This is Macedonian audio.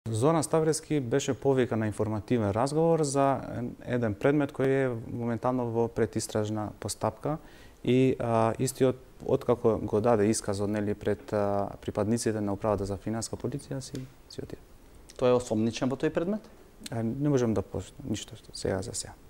Зоран Ставрески беше повика на информативен разговор за еден предмет кој е моментално во предистражна постапка и истиот откако го даде исказот нели пред припадниците на управата за финанска полиција си отиде. Тој е осомничен во тој предмет? Не можам да ништо сега за сега.